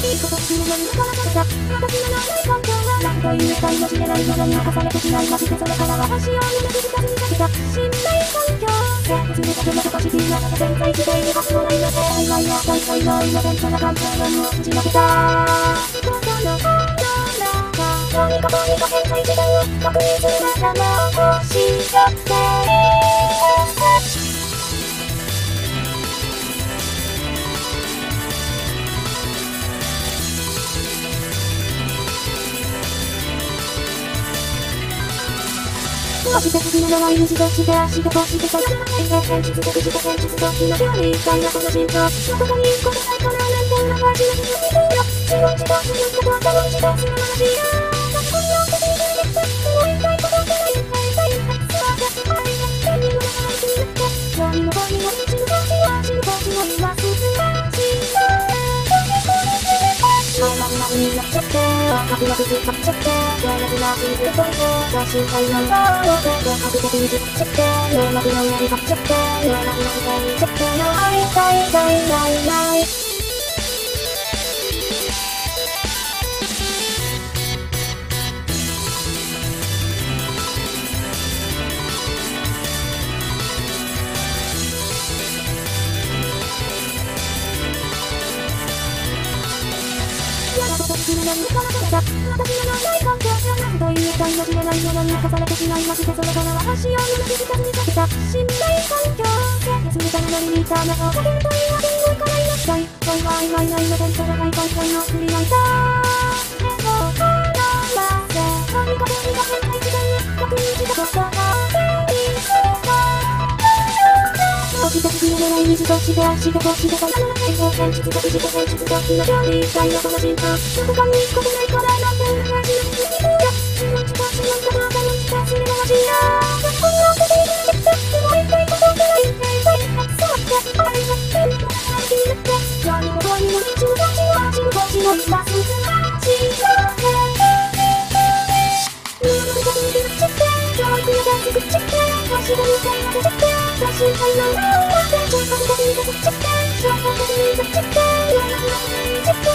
いことするのにからされた。私のない環境は楽というか命でないものに侵されてしまいまして、それからは足を抜けて二つにかけた信頼環境。生活のだけのとこシティなので全体地でにはずもないので、曖昧や大会のイノベントな環境を打ちのけた。心の中どうにか変態時代を確認するならもうしちゃってそして次のは NG として足でこうしてさ現実的して現実と気の距離感がこの身長どこに行くことないからなんて裏はしなくていいよ自分自動することは多分自動する話やこんなこと言いたいもう言いたいことがない言いたいそうだ愛が何にもない気になって何も何も死ぬ時は死ぬ時も今すぐ前々になっちゃって角が崩さっちゃって強烈なシーズンと身体の脳で角的にずっちゃって脳膜の上に立っちゃって脳膜の上にちゃって会いたいない私の何からされた私のない環境がなんというか命でないものに侵されてしまいまして、それからは足を抜けて二つにかけた信頼環境生活のためのリミーターなどかけるというわけにもいかないなさい恋は曖昧なイノベントが大会会の振り泣いた手を離せ何か変態時代に確認したことがそして次の狙いに自動して足でこうしてたら現実と気の距離感のこの身長どこかに行くことないからなんて裏返しなくていいよ自分自動することは多分自動する話やこんなこと言いたいもう言いたいことがない言いたいそうだ愛が何もない気になって何も何も自分たちは自分たちの今すぐ違う見えなくてになっちゃって教育のが作っちゃって足で見てなくちゃって身体の脳で超角的に作っちゃって超角的に作っちゃってちょっと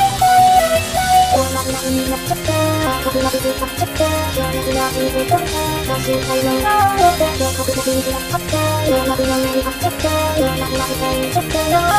になっちゃって角が崩さっちゃって強烈なシーズンと身体の脳で超角的になっちゃって脳膜の上に立っちゃって脳膜が出ていっちゃって